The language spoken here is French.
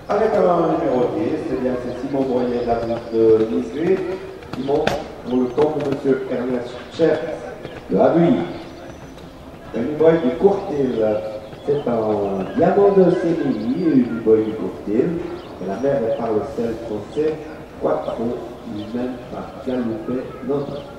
Avec un numéro 10, c'est bien c'est Simon Boyer de la place de Nisré. Simon, pour le compte de M. Ernest Cher de Abuy. Un numéro du Courtil, c'est un diamant de CDI, du boy du Courtil. Et la mère parle celle français, Quattro, lui-même par Galoupé, notre.